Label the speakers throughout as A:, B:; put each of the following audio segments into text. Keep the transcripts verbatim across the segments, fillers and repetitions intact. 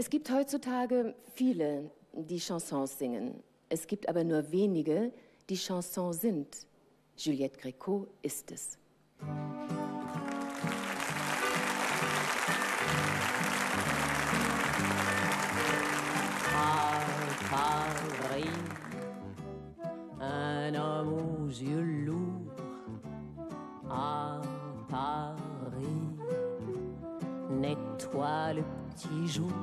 A: Es gibt heutzutage viele, die Chansons singen. Es gibt aber nur wenige, die Chansons sind. Juliette Gréco ist es.
B: À Paris, un homme aux yeux lourds. À Paris, nettoie le petit jour.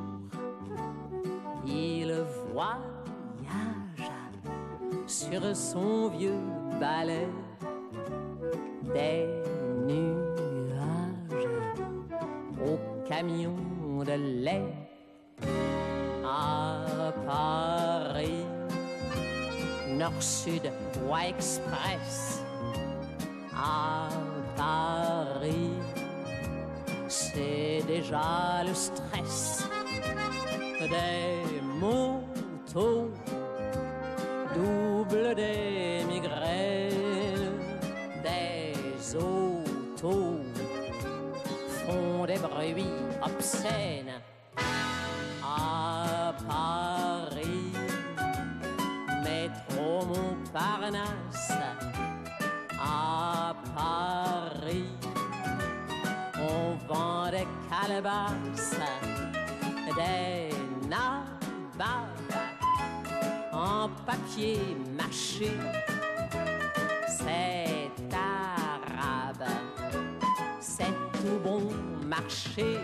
B: Il voyage sur son vieux balai des nuages au camion de lait. À Paris, Nord-Sud, voie express. À Paris, c'est déjà le stress des motos, double des migraines, des autos font des bruits obscènes. À Paris, métro Montparnasse. À Paris, on vend des calebasses, des nababs en papier mâché. C'est arabe, c'est tout bon marché.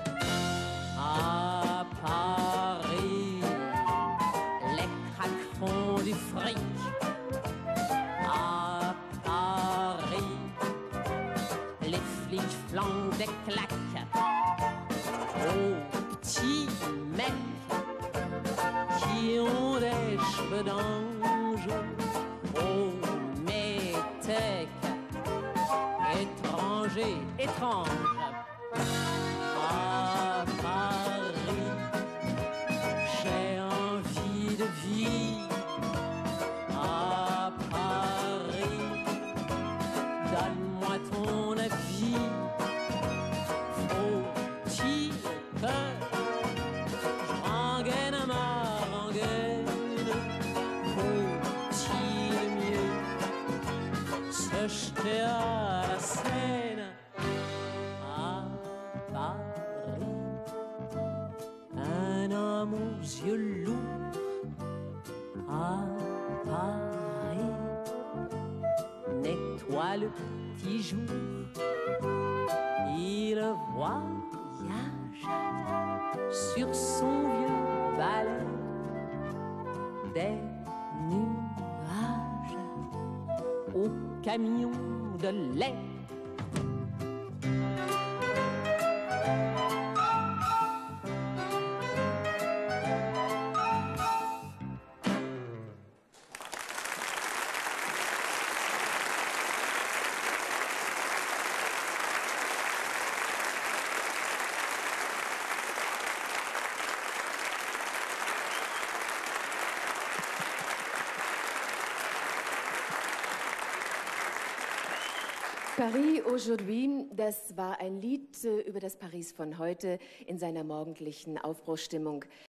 B: À Paris, les craques font du fric. À Paris, les flics flanquent des claques aux petits mecs qui ont des cheveux d'ange, aux métèques étrangers, étranges. À Paris, j'ai envie de vie. À Paris, donne-moi ton avis. Faut-il que je rengaine ma rengaine? Faut-il mieux se jeter à la Seine? À Paris, un homme aux yeux lourds. À Paris, nettoie le petit jour. Il voyage sur son vieux balai des nuages au camion de lait.
A: Paris aujourd'hui, das war ein Lied über das Paris von heute in seiner morgendlichen Aufbruchsstimmung.